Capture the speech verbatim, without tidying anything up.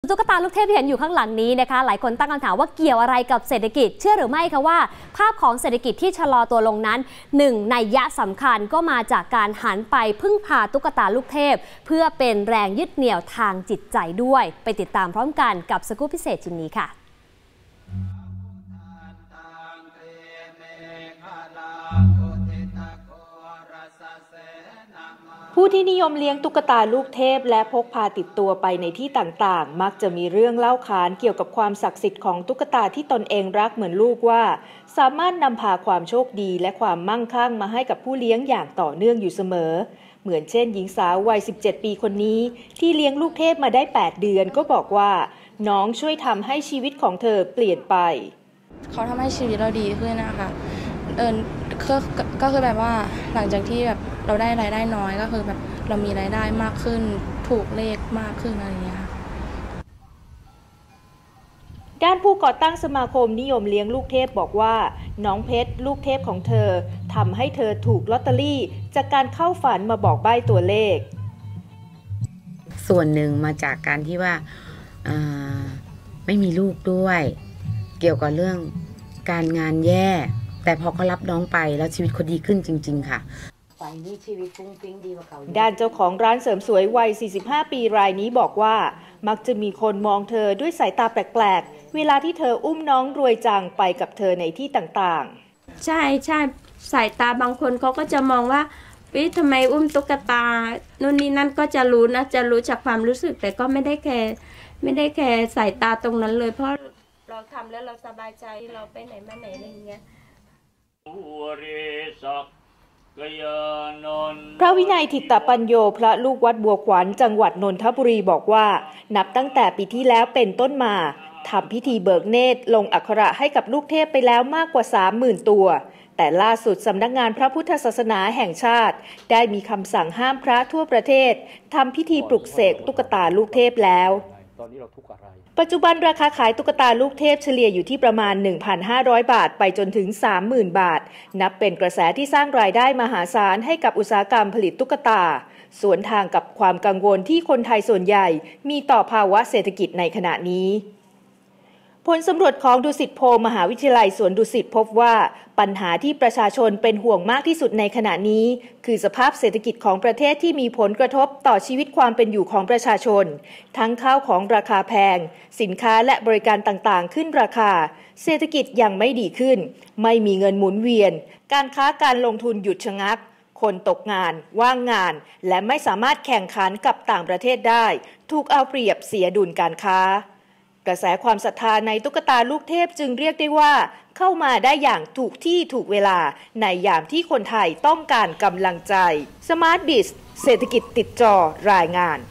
ตุ๊กตาลูกเทพที่เห็นอยู่ข้างหลังนี้นะคะหลายคนตั้งคำถามว่าเกี่ยวอะไรกับเศรษฐกิจเชื่อหรือไม่คะว่าภาพของเศรษฐกิจที่ชะลอตัวลงนั้นหนึ่งนัยยะสำคัญก็มาจากการหันไปพึ่งพาตุ๊กตาลูกเทพเพื่อเป็นแรงยึดเหนี่ยวทางจิตใจด้วยไปติดตามพร้อมกันกับสกู๊ปพิเศษชิ้นนี้ค่ะผู้ที่นิยมเลี้ยงตุ๊กตาลูกเทพและพกพาติดตัวไปในที่ต่างๆมักจะมีเรื่องเล่าขานเกี่ยวกับความศักดิ์สิทธิ์ของตุ๊กตาที่ตนเองรักเหมือนลูกว่าสามารถนำพาความโชคดีและความมั่งคั่งมาให้กับผู้เลี้ยงอย่างต่อเนื่องอยู่เสมอเหมือนเช่นหญิงสาววัยสิบเจ็ดปีคนนี้ที่เลี้ยงลูกเทพมาได้แปดเดือนก็บอกว่าน้องช่วยทำให้ชีวิตของเธอเปลี่ยนไปเขาทำให้ชีวิตเราดีขึ้นนะคะเออก็คือแบบว่าหลังจากที่แบบเราได้รายได้น้อยก็คือแบบเรามีรายได้มากขึ้นถูกเลขมากขึ้นอะไรอย่างเงี้ยค่ะด้านผู้ก่อตั้งสมาคมนิยมเลี้ยงลูกเทพบอกว่าน้องเพชรลูกเทพของเธอทำให้เธอถูกลอตเตอรี่จากการเข้าฝันมาบอกใบ้ตัวเลขส่วนหนึ่งมาจากการที่ว่าไม่มีลูกด้วยเกี่ยวกับเรื่องการงานแย่แต่พอเขารับน้องไปแล้วชีวิตเขาดีขึ้นจริงๆค่ะด้านเจ้าของร้านเสริมสวยวัยสี่สิบห้าปีรายนี้บอกว่ามักจะมีคนมองเธอด้วยสายตาแปลกๆเวลาที่เธออุ้มน้องรวยจังไปกับเธอในที่ต่างๆใช่ใช่สายตาบางคนเขาก็จะมองว่าวิทำไมอุ้มตุ๊กตานู่นนี่นั่นก็จะรู้นะจะรู้จากความรู้สึกแต่ก็ไม่ได้แคร์ไม่ได้แคร์สายตาตรงนั้นเลยเพราะเราทำแล้วเราสบายใจเราไปไหนมาไหนอะไรอย่างเงี้ยพระวินัยถิตปัญโยพระลูกวัดบัวขวัญจังหวัดนนทบุรีบอกว่านับตั้งแต่ปีที่แล้วเป็นต้นมาทำพิธีเบิกเนตรลงอักขระให้กับลูกเทพไปแล้วมากกว่า สามหมื่น ตัวแต่ล่าสุดสำนักงานพระพุทธศาสนาแห่งชาติได้มีคำสั่งห้ามพระทั่วประเทศทำพิธีปลุกเสกตุ๊กตาลูกเทพแล้วปัจจุบันราคาขายตุ๊กตาลูกเทพเฉลี่ยอยู่ที่ประมาณ หนึ่งพันห้าร้อย บาทไปจนถึง สามหมื่น บาทนับเป็นกระแสที่สร้างรายได้มหาศาลให้กับอุตสาหกรรมผลิตตุ๊กตาสวนทางกับความกังวลที่คนไทยส่วนใหญ่มีต่อภาวะเศรษฐกิจในขณะนี้ผลสำรวจของดุสิตโพลมหาวิทยาลัยสวนดุสิตพบว่าปัญหาที่ประชาชนเป็นห่วงมากที่สุดในขณะนี้คือสภาพเศรษฐกิจของประเทศที่มีผลกระทบต่อชีวิตความเป็นอยู่ของประชาชนทั้งข้าวของราคาแพงสินค้าและบริการต่างๆขึ้นราคาเศรษฐกิจยังไม่ดีขึ้นไม่มีเงินหมุนเวียนการค้าการลงทุนหยุดชะงักคนตกงานว่างงานและไม่สามารถแข่งขันกับต่างประเทศได้ถูกเอาเปรียบเสียดุลการค้ากระแสความศรัทธาในตุ๊กตาลูกเทพจึงเรียกได้ว่าเข้ามาได้อย่างถูกที่ถูกเวลาในยามที่คนไทยต้องการกำลังใจ Smart Biz เศรษฐกิจติดจอรายงาน